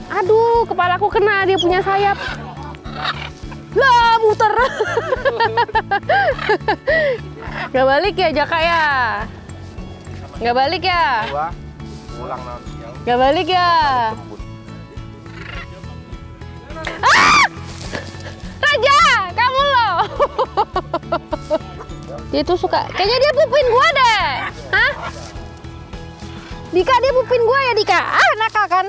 Aduh, kepalaku kena, dia punya sayap. Lah, muter. Nggak balik ya, Jaka ya? Nggak balik ya? Nggak balik ya? Ah! Raja, kamu loh. Dia tuh suka, kayaknya dia pupin gua deh. Hah? Dika, dia pupin gua ya, Dika? Ah, nakal kan?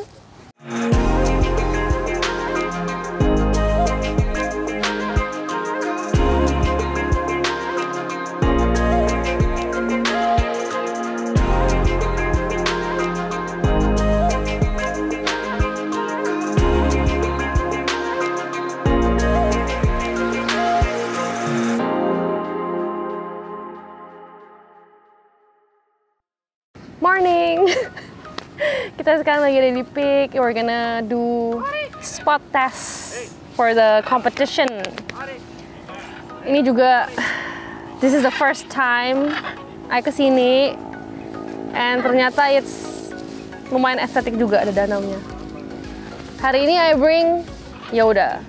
Morning. Kita sekarang lagi ada di Peak. We're gonna do spot test for the competition. Ini juga, this is the first time I kesini, and ternyata it's lumayan estetik juga, ada danaunya. Hari ini I bring Yoda.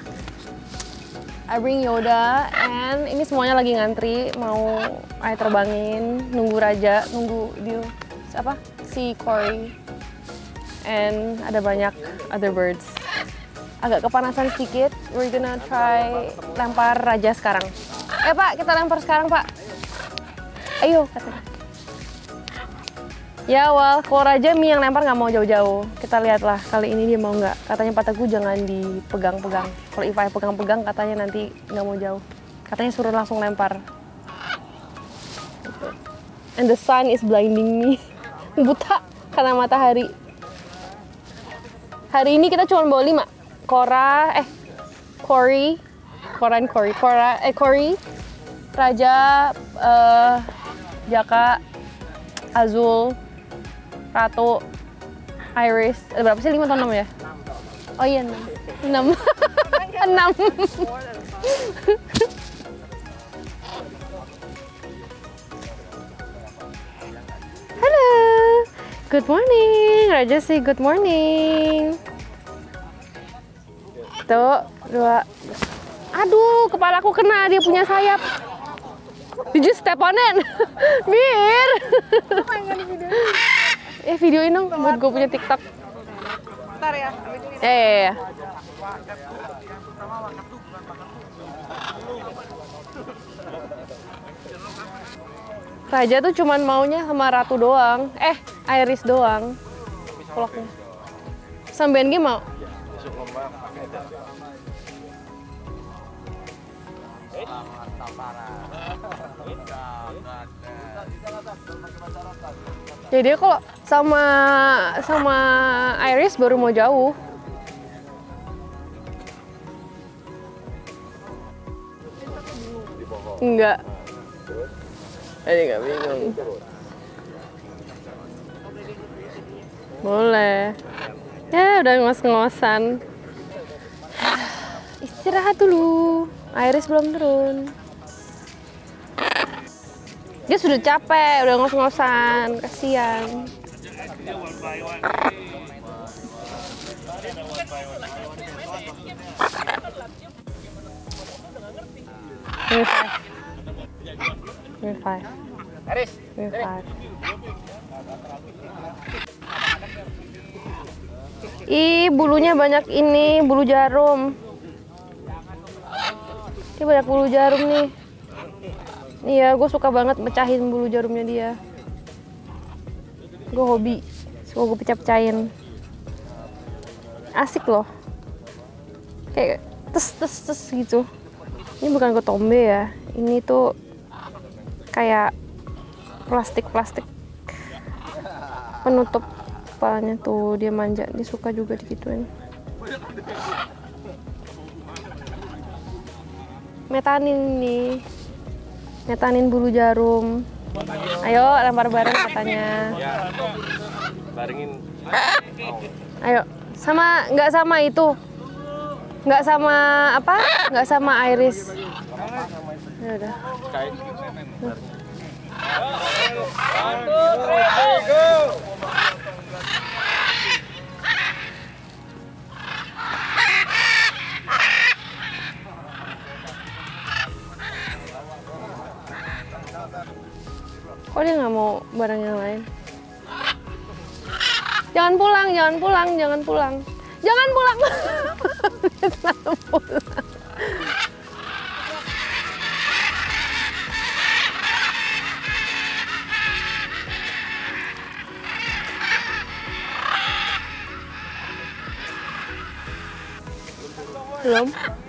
And ini semuanya lagi ngantri mau I terbangin, nunggu Raja, nunggu dia apa? Si Cory. And ada banyak other birds. Agak kepanasan sedikit. We're gonna try lempar Raja sekarang. Pak, kita lempar sekarang, Pak. Ayo, katanya. Ya, kalau Raja Mi yang lempar nggak mau jauh-jauh. Kita lihatlah kali ini dia mau nggak. Katanya Pataku jangan dipegang-pegang. Kalau Iva pegang-pegang katanya nanti nggak mau jauh. Katanya suruh langsung lempar. And the sun is blinding me. Buta karena matahari. Hari ini kita cuma bawa 5. Cory, Raja, Jaka, Azul, Ratu, Iris. Ada berapa sih? 5 atau 6 ya? Oh iya, 6. 6. Halo. Good morning. Raja sih good morning. 1, 2. Aduh, kepalaku kena, dia punya sayap. Did you step on it? Bir. Videoin dong buat gue punya TikTok. Bentar ya, ambil ini. Ya. Raja tuh cuman maunya sama Ratu doang. Iris doang. Vlognya. Sampean gak mau? Ya dia kalau sama Iris baru mau jauh. Enggak. Jadi nggak bingung. Boleh. Ya udah ngos-ngosan. Istirahat dulu. Iris belum turun. Dia sudah capek, udah ngos-ngosan, kasihan. We're five. Ih, bulunya banyak ini, bulu jarum. Ini banyak bulu jarum nih. Iya, gue suka banget mecahin bulu jarumnya dia. Gue hobi, suka gue pecah-pecahin. Asik loh. Kayak tes gitu. Ini bukan ketombe ya. Ini tuh kayak plastik penutup kepalanya tuh. Dia manja, dia suka juga digituin. Metanin nih. Metanin bulu jarum. Ayo lempar bareng katanya. Barengin. Ayo, nggak sama itu. Nggak sama apa? Nggak sama Iris. Ya udah. barang yang lain. Jangan pulang, jangan pulang, jangan pulang. Jangan pulang. Selalu pulang. Belum.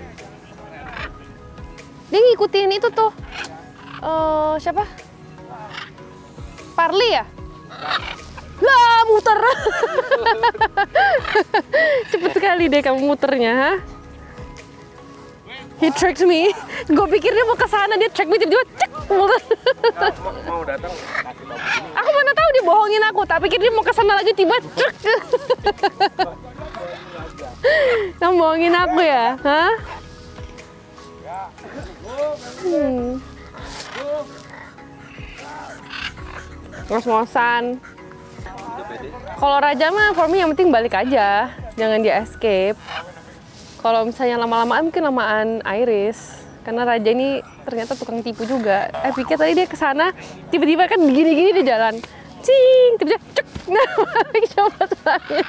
Dia ngikutin itu tuh. Siapa? Parli ya? Lah, muter. Cepet sekali deh kamu muternya, ha? He tricked me. Gue pikir dia mau ke sana, dia track me tiba-tiba cek muter. Mau datang kasih tahu begini. Aku mana tahu dia bohongin aku, tak pikir dia mau ke sana lagi tiba cek. Kamu bohongin aku ya, hah? Ngos-ngosan. Kalau Raja mah for me yang penting balik aja, jangan dia escape. Kalau misalnya lama-lamaan mungkin lamaan Iris, karena Raja ini ternyata tukang tipu juga. Pikir tadi dia kesana, tiba-tiba kan gini-gini di jalan, cing, tiba-tiba cek, nah coba tanya.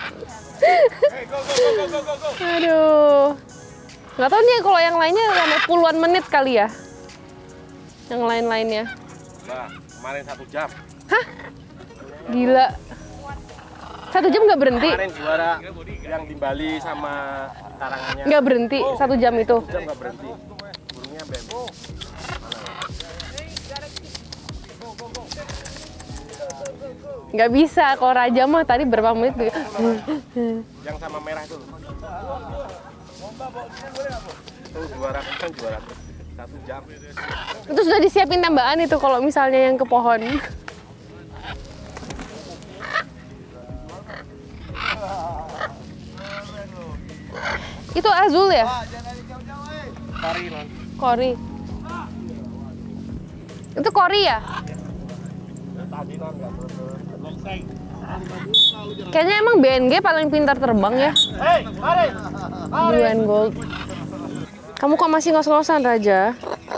Aduh, nggak tahu nih kalau yang lainnya lama puluhan menit kali ya, yang lain-lainnya. Nah, kemarin 1 jam. Hah? Gila. 1 jam nggak berhenti? Kemarin juara yang di Bali sama karangannya. Nggak berhenti 1 jam itu? 1 jam nggak berhenti. Burungnya bem. Nggak bisa, kalau Raja mah tadi berapa menit tuh? Yang sama merah itu. Itu juara kan juara 1 jam. Itu sudah disiapin tembakan itu kalau misalnya yang ke pohon. Itu Azul ya? Kori, non. Kori. Itu Kori ya? Tadi non nggak Kayaknya emang BNG paling pintar terbang ya. Hei, mari. Blue and gold. Kamu kok masih ngos-ngosan, Raja?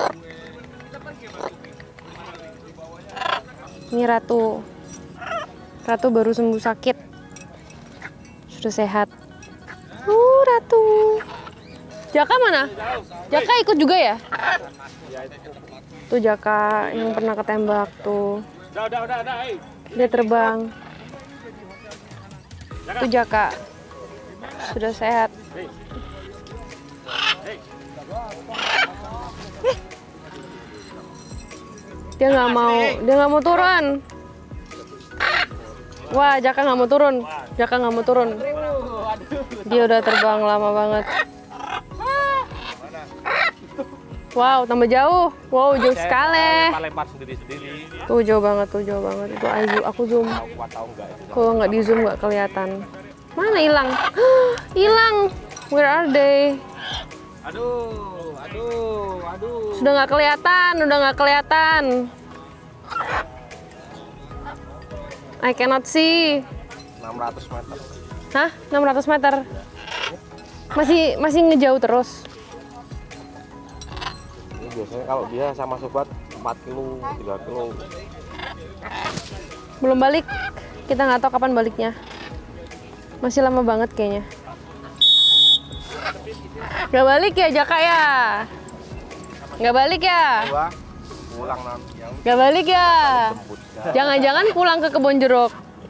Ini Ratu. Ratu baru sembuh sakit. Sudah sehat. Ratu. Jaka mana? Jaka ikut juga ya? Tuh Jaka yang pernah ketembak tuh. Udah, hei. Dia terbang. Tuh Jaka. Sudah sehat. Dia nggak mau turun. Wah, Jaka nggak mau turun. Jaka nggak mau turun. Dia udah terbang lama banget. Wow, tambah jauh. Wow, jauh sekali. Lempar sendiri-sendiri. Tuh jauh banget, tuh jauh banget. Itu aku zoom. Tahu nggak itu? Kalau nggak di zoom nggak kelihatan. Mana hilang? Hilang. Where are they? Aduh. Sudah nggak kelihatan. I cannot see. 600 meter. Hah? 600 meter? Masih ngejauh terus? Ini biasanya kalau dia sama sobat 4 kilo, 3 kilo. Belum balik. Kita nggak tahu kapan baliknya. Masih lama banget kayaknya. Nggak balik ya Jaka ya? Nggak balik ya? Pulang non. Nggak balik ya? Jangan-jangan pulang ke kebun jeruk.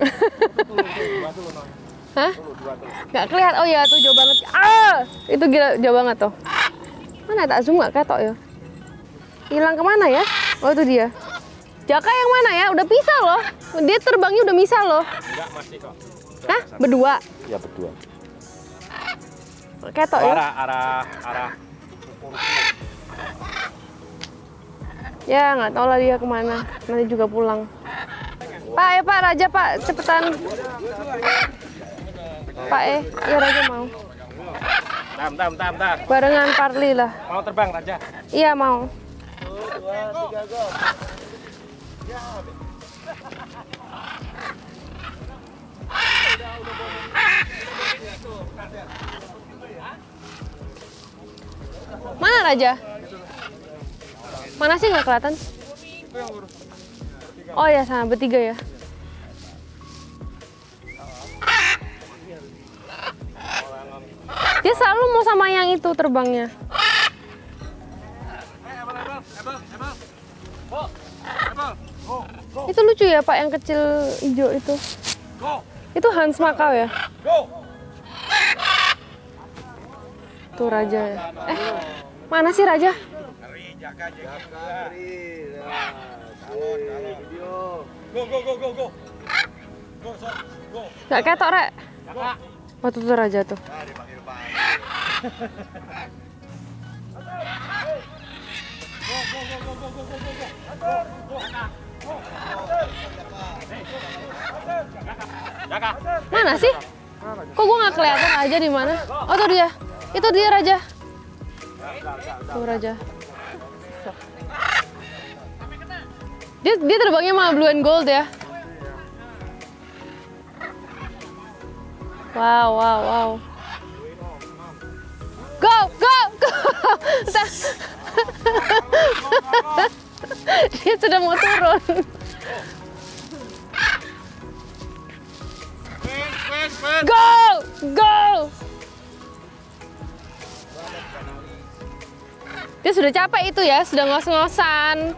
Hah? Nggak kelihatan. Oh ya, tuh jauh banget. Itu gila jauh banget tuh. Mana tak zoom nggak ketok ya? Hilang kemana ya? Oh itu dia. Jaka yang mana ya? Udah pisah loh. Dia terbangnya udah misah loh. Enggak, masih kok. Hah? Berdua? Ya berdua. Ketok ya? Arah. Ya nggak tahu lah dia kemana. Nanti juga pulang. Pak, Pak Raja Pak, cepetan. Pak ya Raja mau. Tam. Barengan Parli lah. Mau terbang Raja? Iya mau. 1, 2, 3, go. Mana Raja? Mana sih nggak kelihatan? Oh ya, sama bertiga ya. Dia selalu mau sama yang itu terbangnya. Itu lucu ya Pak, yang kecil hijau itu. Itu Hans Makau ya? Tuh raja ya. Mana sih raja? Gak ketok, Rek. Oh, tuh raja tuh. Mana sih? Kok gue nggak kelihatan aja di mana? Oh, tuh dia. Itu dia raja. Tuh raja. Dia terbangnya sama blue and gold ya. Wow, wow, wow. Go, go, go. Dia sudah mau turun. Go, go. Dia sudah capek itu ya, sudah ngos-ngosan.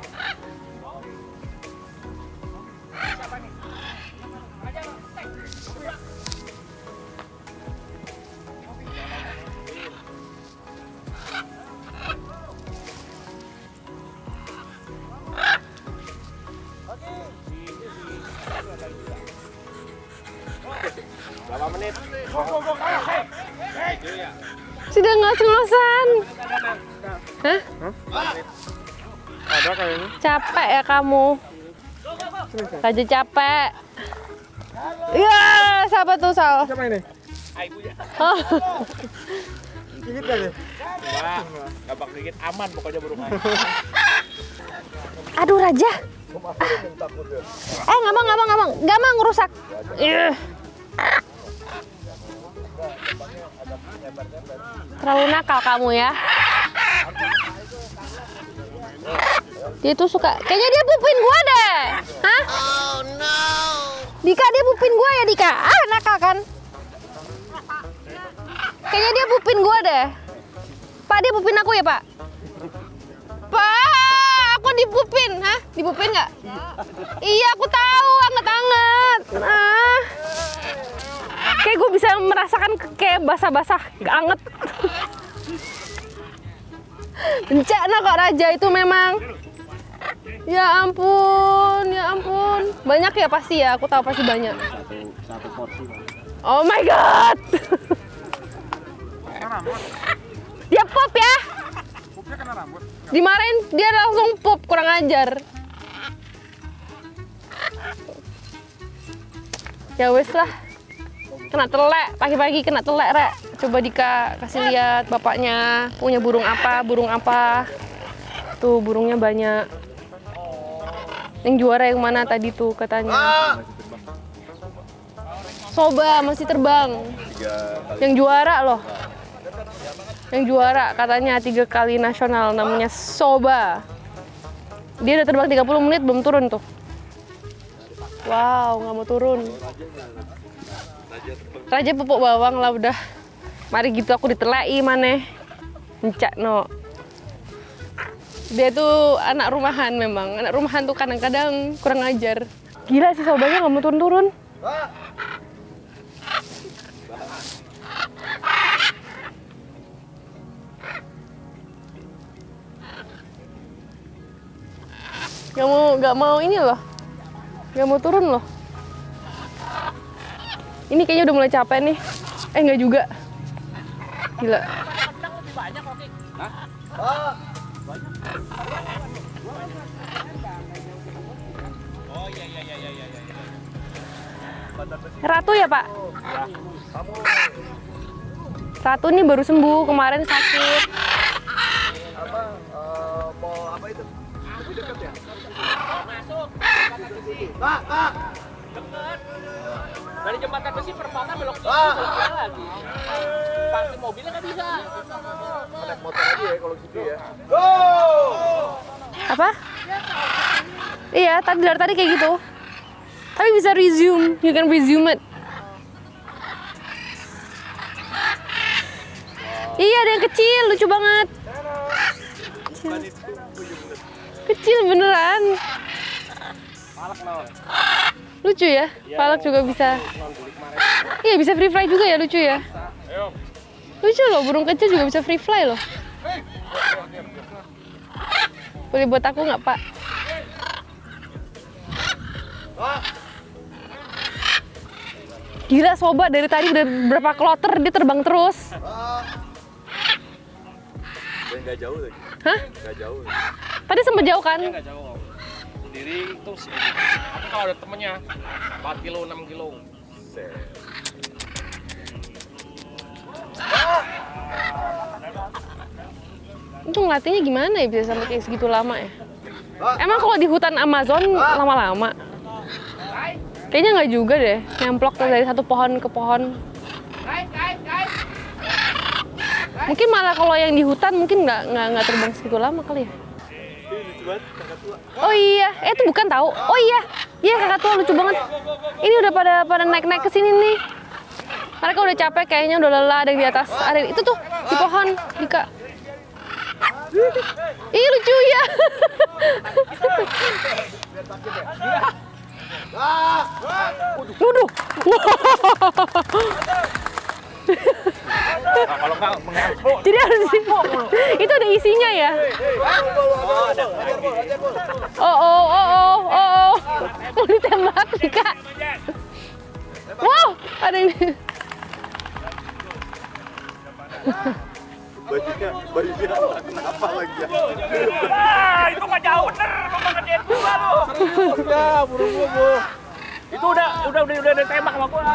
Berapa menit? Sudah ngos-ngosan. Hah? Ada kayaknya. Capek ya kamu. Raja capek. Iya, siapa tuh Sal? Siapa ini? Oh. Dikit kali. Wah, gampang dikit aman pokoknya burungnya. Aduh Raja. Nggak ngerusak. Terlalu nakal kamu ya. Dia tuh suka, kayaknya dia pupin gua deh. Hah? Oh no. Dika, dia pupin gua ya Dika. Ah, nakal kan? Kayaknya dia pupin gua deh. Pak, dia pupin aku ya Pak? Pak, aku dipupin. Hah? Dipupin nggak? Iya, aku tahu. Anget-anget. Ah. Kayak gue bisa merasakan kayak basah-basah, anget. Bencana kok Raja itu memang. Ya ampun, ya ampun. Banyak ya pasti ya, aku tahu pasti banyak. Satu porsi. Oh my god. Dia pop ya. Pupnya kena rambut. Dimarahin dia langsung pop, kurang ajar. Ya wes lah. Kena telek, pagi-pagi kena telek, Rek. Coba Dika kasih lihat bapaknya punya burung apa, Tuh, burungnya banyak. Yang juara yang mana tadi tuh katanya? Soba masih terbang. Yang juara loh. Yang juara katanya 3 kali nasional, namanya Soba. Dia udah terbang 30 menit belum turun tuh. Wow, nggak mau turun. Raja pupuk bawang lah udah. Mari gitu aku ditelai maneh. Encak no. Dia tuh anak rumahan memang. Anak rumahan tuh kadang-kadang kurang ajar. Gila sih Sobanya nggak mau turun-turun. Nggak mau ini loh. Nggak mau turun loh. Ini kayaknya udah mulai capek nih. Nggak juga. Gila. Ratu ya Pak? Ratu ini baru sembuh, kemarin sakit. Mau apa itu? Lebih dekat ya? Masuk. Pak. Dekat. Dari jembatan besi perempatan belok kiri lagi. Parkir mobilnya nggak bisa. Naik motor aja ya kalau gitu ya. Apa? Iya, dari tadi kayak gitu. Tapi bisa resume, you can resume it. Iya, ada yang kecil, lucu banget. Kecil beneran. Lucu ya, palak juga bisa. Iya, bisa free fly juga ya, lucu ya. Lucu loh, burung kecil juga bisa free fly loh. Boleh buat aku nggak, Pak? Gila, sobat, dari tadi udah berapa kloter dia terbang terus. Dan nggak jauh lagi. Hah? Nggak jauh. Tadi sempat jauh kan? Nggak jauh. Sendiri itu sih. Tapi kalau ada temennya 4 kilo, 6 kilo. Itu ngelatihnya gimana ya bisa sampai kayak segitu lama ya? Emang kalau di hutan Amazon lama-lama? Kayaknya nggak juga deh, nyemplok dari satu pohon ke pohon. Mungkin malah kalau yang di hutan mungkin nggak terbang segitu lama kali ya. Oh iya, itu bukan tahu. Oh iya kakak tua lucu banget. Ini udah pada naik ke sini nih. Mereka udah capek kayaknya, udah lelah, ada yang di atas. Ada itu tuh di pohon, Dika. Ih lucu ya. Waduh. Nah, kalau nggak mengampuk. Jadi harus itu ada isinya ya. Oh. Mau ditembak nih Kak. Wow, ada ini. Bajunya kenapa lagi ya? Itu nggak jauh bener, lu ngedein gua lu. Ya, buru-buru. Itu udah ditembak sama gua.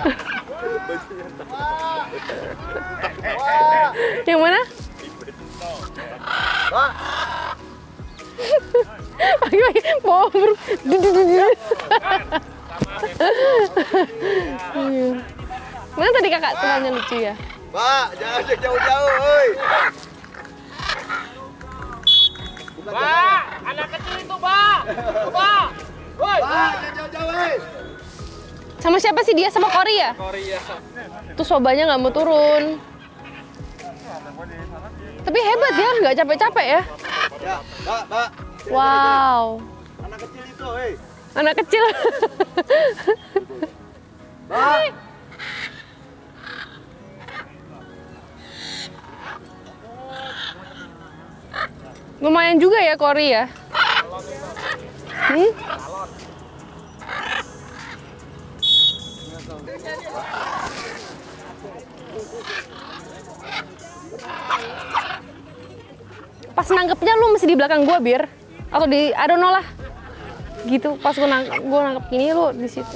Yang mana? Pagi-pagi bawa Mana tadi kakak temannya lucu ya? Pak, jangan jauh-jauh, oi. Pak, anak kecil itu, Pak. Pak. Woi. Pak, jangan jauh-jauh, oi. Sama siapa sih dia? Sama Korea? Korea. Tuh sobanya nggak mau turun. Tapi hebat ya, nggak capek-capek ya. Ya, Mbak. Wow. Anak kecil itu, hei. Anak kecil. Mbak. Lumayan juga ya Korea. Pas nangkepnya lu mesti di belakang gua Bir, atau di I don't know lah. Gitu pas gua nangkep gini lu di situ.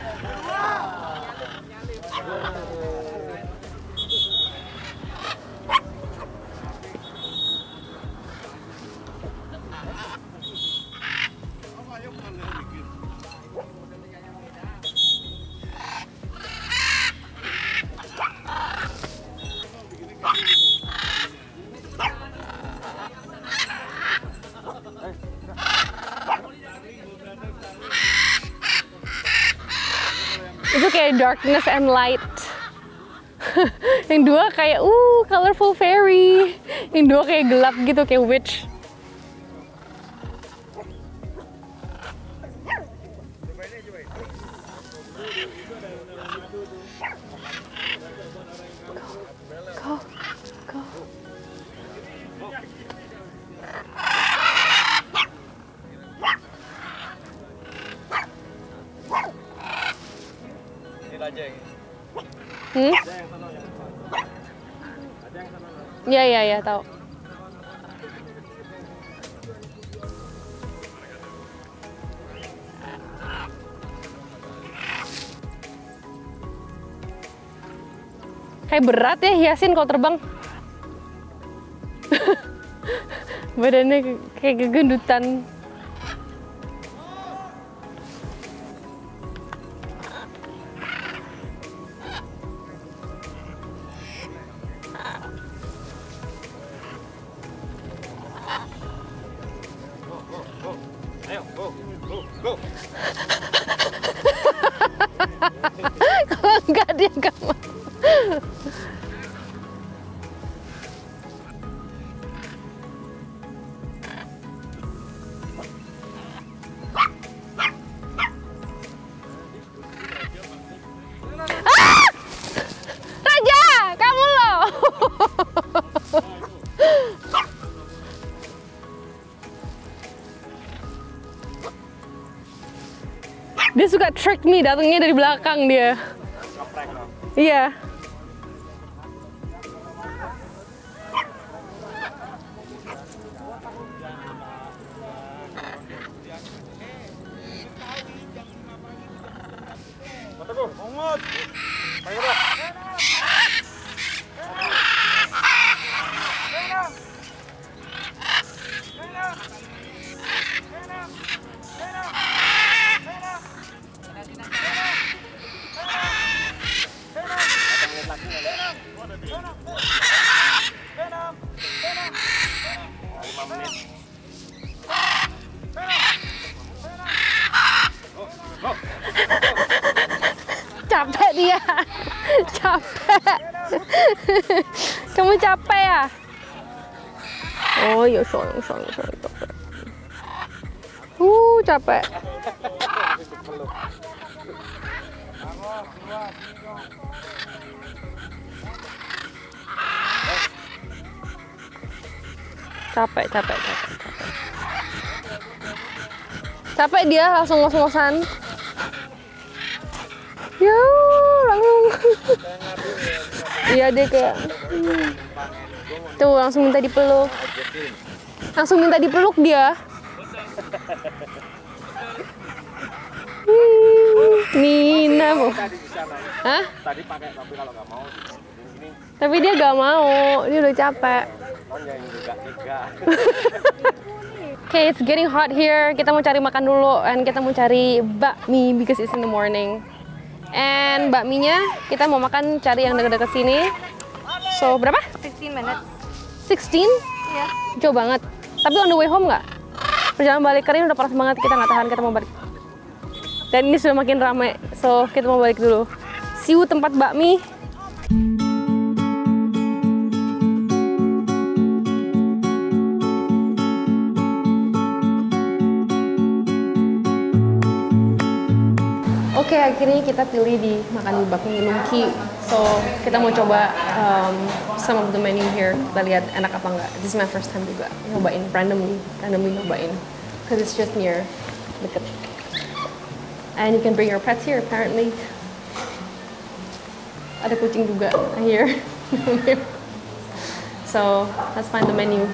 Itu kayak darkness and light. Yang dua kayak colorful fairy. Yang dua kayak gelap gitu, kayak witch. Go. Ya, tahu. Kayak berat ya hiasin kalau terbang. Badannya kayak kegendutan. Ayo, go. Dia suka trick me, datangnya dari belakang dia. Iya. Capek dia, capek. Kamu capek ya? Oh, ya sayang. Capek. Capek dia, langsung ngos-ngosan. Ya, langsung. Iya deh kayak. Tuh langsung minta dipeluk. Langsung minta dipeluk dia. Nina bu. Hah? Tadi pakai tapi kalau nggak mau di sini. Tapi dia nggak mau, dia udah capek. Oh ya ini juga tiga. Okay, it's getting hot here. Kita mau cari makan dulu, and kita mau cari bakmi because it's in the morning. And bakminya kita mau makan cari yang dekat-dekat sini. So berapa? 16 minutes. 16? Iya. Jauh banget. Tapi on the way home nggak? Perjalanan balik kali ini udah panas banget, kita nggak tahan, kita mau balik. Dan ini sudah makin rame, so kita mau balik dulu. See you tempat bakmi. Oke, akhirnya kita pilih di makan di bakmi Nungki. So kita mau coba some of the menu here. Kita lihat enak apa enggak. This is my first time juga nyobain randomly nyobain. Because it's just near, deket. And you can bring your pets here apparently. Ada kucing juga here. So let's find the menu.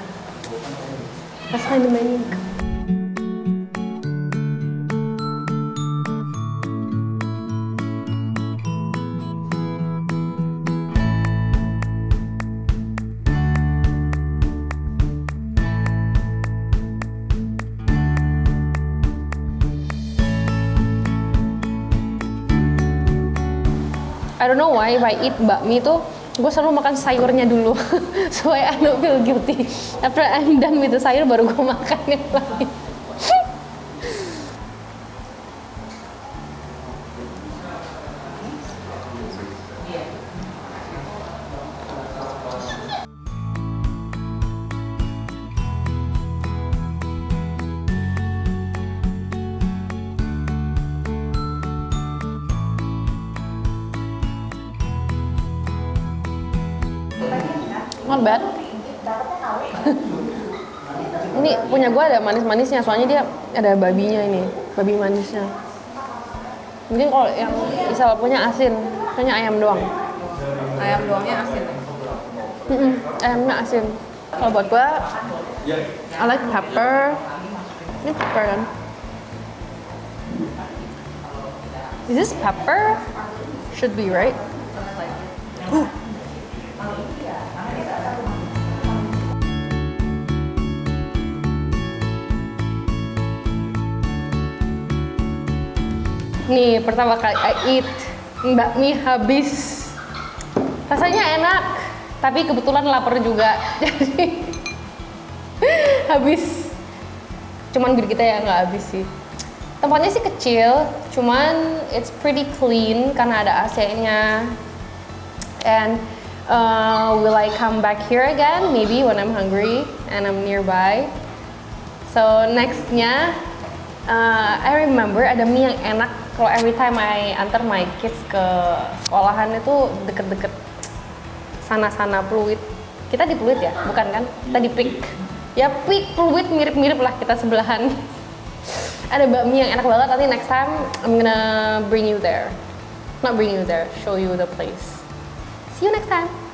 I don't know why if I eat bakmi tuh gue selalu makan sayurnya dulu. So I don't feel guilty. After I'm done with the sayur baru gue makan yang lain. Not bad. Ini punya gue ada manis-manisnya, soalnya dia ada babinya ini, babi manisnya. Mungkin kalau yang Isal punya asin, kayaknya ayam doang. Ayam doangnya asin. Ayamnya asin. Kalau buat gue, I like pepper. Ini pepper kan? Is this pepper? Should be, right? Nih, pertama kali I eat bakmi habis. Rasanya enak, tapi kebetulan lapar juga. Jadi habis. Cuman biar kita ya nggak habis sih. Tempatnya sih kecil, cuman it's pretty clean karena ada AC-nya. And will I come back here again? Maybe when I'm hungry and I'm nearby. So nextnya, I remember ada mie yang enak. Kalau every time I antar my kids ke sekolahan itu deket-deket sana-sana Pluit. Kita di Pluit ya, bukan kan? Kita di Pik. Ya Pik, Pluit mirip-mirip lah, kita sebelahan. Ada bakmi yang enak banget. Nanti next time I'm gonna bring you there. Not bring you there, show you the place. See you next time.